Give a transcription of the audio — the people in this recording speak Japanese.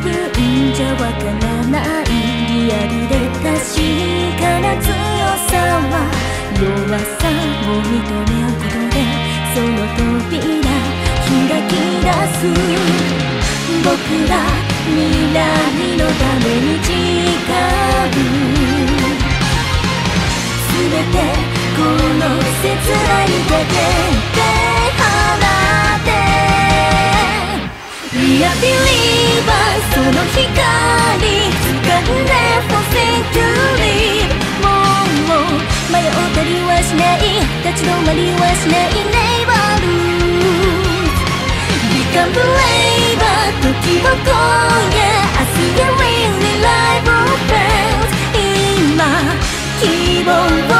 分じゃわからないリアルで確かな強さは弱さを認め合うことでその扉開き出す僕ら未来のために誓う全てこの切ないだけで放って We are believers その光掴んで For century もう迷ったりはしない立ち止まりはしない Never lose Become braver 時を超え I see a really life of friends 今希望